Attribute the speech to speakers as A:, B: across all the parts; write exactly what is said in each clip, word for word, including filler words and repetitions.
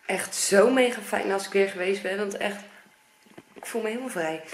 A: Echt zo mega fijn als ik weer geweest ben, want echt, ik voel me helemaal vrij.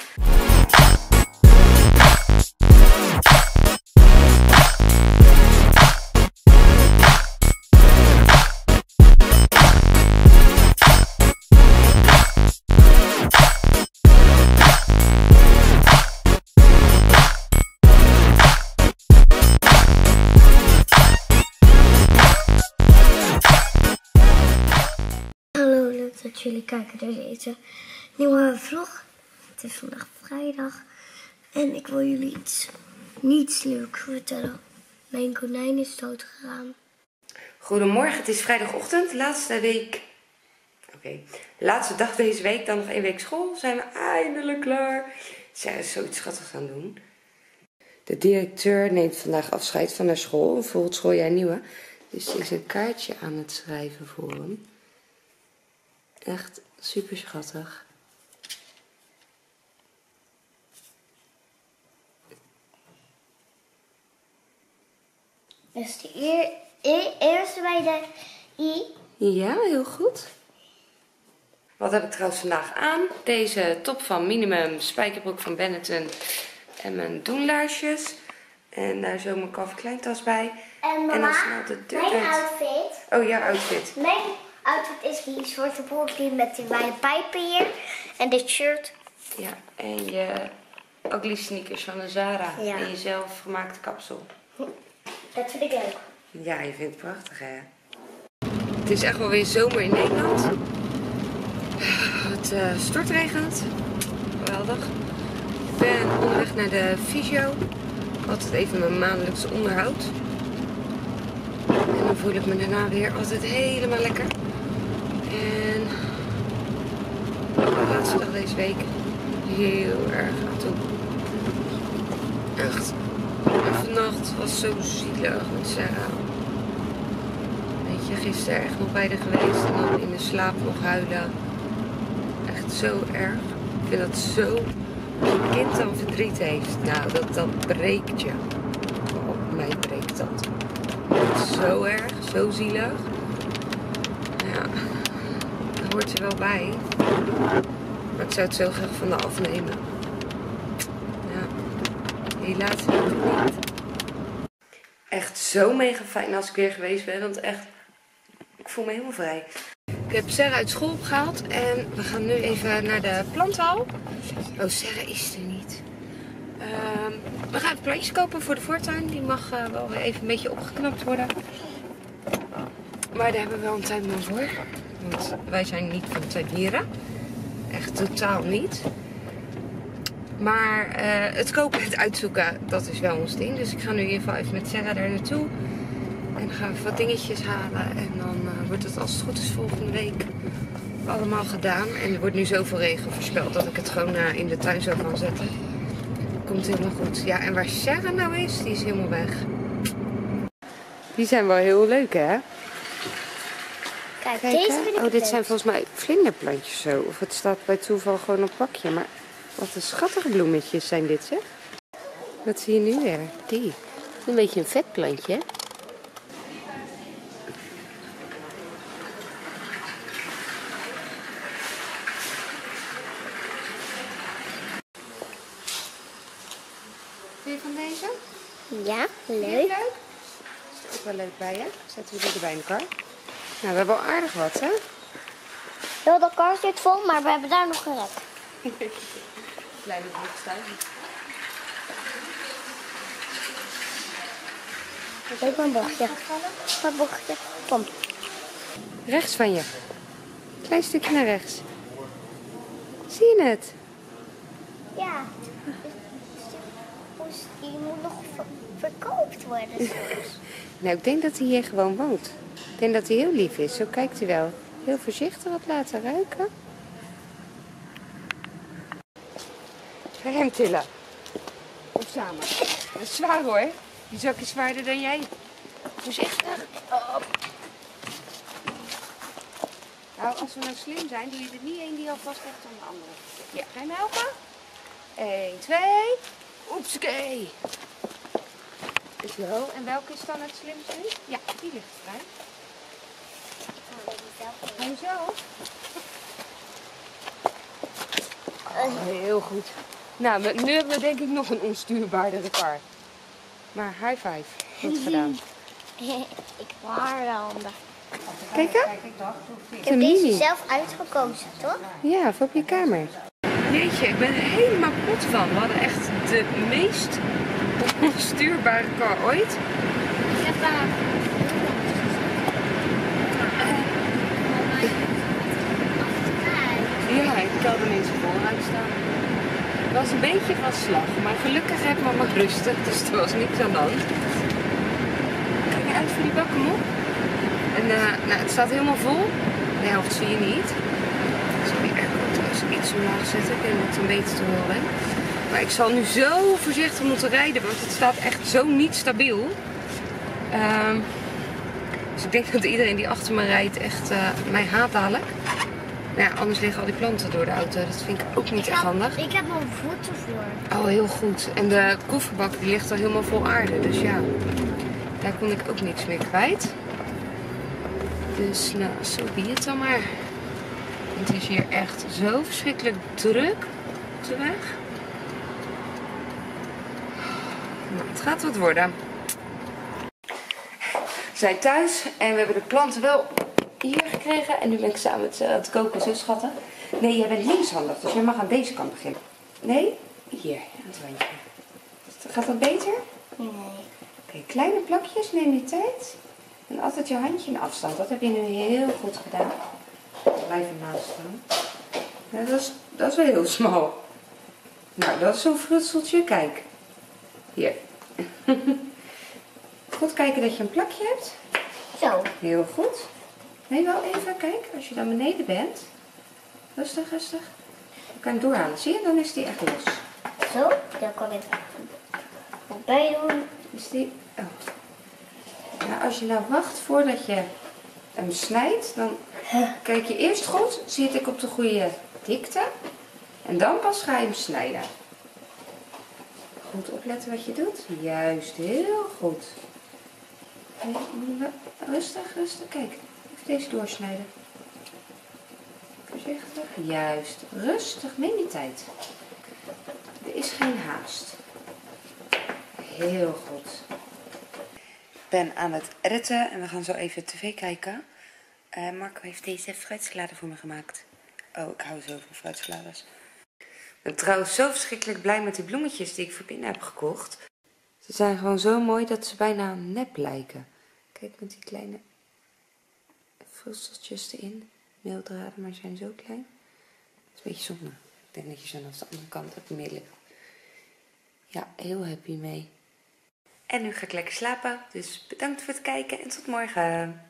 B: Dat jullie kijken naar deze nieuwe vlog. Het is vandaag vrijdag en ik wil jullie iets niets leuks vertellen. Mijn konijn is dood gegaan.
A: Goedemorgen, het is vrijdagochtend, laatste week. Oké, okay. Laatste dag deze week, dan nog één week school. Zijn we eindelijk klaar. Zij is zoiets schattigs aan doen. De directeur neemt vandaag afscheid van haar school. Volgend schooljaar nieuwe. Dus ze is een kaartje aan het schrijven voor hem. Echt super schattig.
B: Dus de eer, e eerste bij de I.
A: Ja, heel goed. Wat heb ik trouwens vandaag aan? Deze top van Minimum, spijkerbroek van Benetton en mijn doenlaarsjes. En daar zo mijn Calvin Klein tas bij.
B: En mama,
A: en dan snel de deur
B: mijn
A: uit.
B: outfit.
A: Oh, jouw outfit.
B: Mijn outfit is die zwarte broekje met die wijde pijpen hier. En dit shirt.
A: Ja, en je ugly sneakers van de Zara.
B: Ja.
A: En je zelf gemaakte kapsel.
B: Dat vind ik leuk.
A: Ja, je vindt het prachtig, hè? Het is echt wel weer zomer in Nederland. Het uh, stortregent. Geweldig. Ik ben onderweg naar de fysio. Altijd even mijn maandelijkse onderhoud. En dan voel ik me daarna weer altijd helemaal lekker. En de laatste dag deze week heel erg aan toe. Echt. En vannacht was zo zielig met Sarah. Weet je, gisteren echt nog bij haar geweest en dan in de slaap nog huilen. Echt zo erg. Ik vind dat zo. Als een kind dan verdriet heeft, nou dat, dat breekt je. Op mij breekt dat. Zo erg, zo zielig. Ja, daar hoort je wel bij. Maar ik zou het zo graag van de afnemen. Ja, helaas niet. Echt zo mega fijn als ik weer geweest ben, want echt, ik voel me helemaal vrij. Ik heb Sarah uit school opgehaald en we gaan nu even naar de planthal. Oh, Sarah is er niet. Um, we gaan even plantjes kopen voor de voortuin. Die mag uh, wel weer even een beetje opgeknapt worden. Maar daar hebben we wel een tuinman voor. Want wij zijn niet van tuinieren. Echt totaal niet. Maar uh, het kopen en het uitzoeken, dat is wel ons ding. Dus ik ga nu in ieder geval even met Sarah daar naartoe. En dan gaan we wat dingetjes halen. En dan uh, wordt het als het goed is volgende week allemaal gedaan. En er wordt nu zoveel regen voorspeld dat ik het gewoon uh, in de tuin zo kan zetten. Komt helemaal goed. Ja, en waar Sarah nou is, die is helemaal weg. Die zijn wel heel leuk, hè?
B: Kijk,
A: Kijk,
B: deze
A: hè?
B: vind ik
A: Oh, dit
B: leuk.
A: zijn volgens mij vlinderplantjes zo. Of het staat bij toeval gewoon op het pakje. Maar wat een schattige bloemetjes zijn dit, zeg. Wat zie je nu weer? Die. Een beetje een vet plantje, hè? Vind je van deze?
B: Ja,
A: Heel
B: leuk.
A: leuk. Is er ook wel leuk bij, hè? Zetten we die erbij in de kar. Nou, we hebben al aardig wat, hè?
B: Heel de kar zit vol, maar we hebben daar nog een rek.
A: Kleine broekstuin.
B: Leuk een bochtje. Een bochtje. Kom.
A: Rechts van je. Klein stukje naar rechts. Zie je het?
B: Ja. Die moet nog ver verkoopt worden soms.
A: Nou, ik denk dat hij hier gewoon woont. Ik denk dat hij heel lief is. Zo kijkt hij wel. Heel voorzichtig wat laten ruiken. Ga hem tillen. Of samen. Dat is zwaar hoor. Die zak is zwaarder dan jij. Voorzichtig. Op. Nou, als we nou slim zijn, doe je er niet één die alvast heeft dan de andere. Ja, ga je me helpen? Eén, twee. Oepskee. Zo, en welke is dan het slimste nu? Ja, die ligt vrij. Hij is jezelf? Oh, heel goed. Nou, nu hebben we denk ik nog een onstuurbare kar. Maar high five. Goed gedaan.
B: Ik heb haarhanden.
A: Kijk hè?
B: Ik heb deze zelf uitgekozen, toch?
A: Ja, voor op je kamer. Jeetje, ik ben er helemaal kapot van. We hadden echt de meest onstuurbare kar ooit.
B: Ik heb daar...
A: Ja, ik kan er mensen vooruit staan. Het was een beetje van slag, maar gelukkig heb ik mama rustig, dus er was niks aan de hand. Kijk uit voor die bakken op. En uh, nou, het staat helemaal vol. De helft zie je niet. Ik zal die airco trouwens iets omlaag zetten. Ik denk dat het een beetje te horen ben. Maar ik zal nu zo voorzichtig moeten rijden, want het staat echt zo niet stabiel. Uh, dus ik denk dat iedereen die achter me rijdt echt uh, mij haat dadelijk. Nou ja, anders liggen al die planten door de auto. Dat vind ik ook niet echt handig.
B: Ik heb mijn voeten voor.
A: Oh, heel goed. En de kofferbak die ligt al helemaal vol aarde. Dus ja, daar kon ik ook niks meer kwijt. Dus nou, zo be het dan maar. Het is hier echt zo verschrikkelijk druk op de weg. Nou, het gaat wat worden. We zijn thuis en we hebben de planten wel hier gekregen. En nu ben ik samen met uh, het koken, zo schatten. Nee, jij bent linkshandig, dus jij mag aan deze kant beginnen. Nee? Hier, aan het randje. Gaat dat beter?
B: Nee.
A: Oké, okay, kleine plakjes, neem je tijd. En altijd je handje in afstand. Dat heb je nu heel goed gedaan. Blijf ernaast staan. Ja, dat, is, dat is wel heel smal. Nou, dat is zo'n frutseltje. Kijk. Hier. Goed kijken dat je een plakje hebt.
B: Zo.
A: Heel goed. Nee, wel even. Kijk, als je dan beneden bent. Rustig, rustig. Je kan hem doorhalen. Zie je? Dan is die echt los.
B: Zo. Dan kan ik erbij doen.
A: Is die... Oh. Nou, als je nou wacht voordat je hem snijdt, dan kijk je eerst goed, zit ik op de goede dikte en dan pas ga je hem snijden. Goed opletten wat je doet. Juist, heel goed. Rustig, rustig. Kijk, even deze doorsnijden. Voorzichtig. Juist, rustig, neem je tijd. Er is geen haast. Heel goed. Ik ben aan het editen en we gaan zo even tv kijken. Uh, Marco heeft deze fruitsalade voor me gemaakt. Oh, ik hou zo van fruitsalades. Ik ben trouwens zo verschrikkelijk blij met die bloemetjes die ik voor binnen heb gekocht. Ze zijn gewoon zo mooi dat ze bijna nep lijken. Kijk met die kleine frusteltjes erin. Meeldraden, maar ze zijn zo klein. Dat is een beetje zonde. Ik denk dat je zo aan de andere kant hebt meer liggen. Ja, heel happy mee. En nu ga ik lekker slapen. Dus bedankt voor het kijken en tot morgen.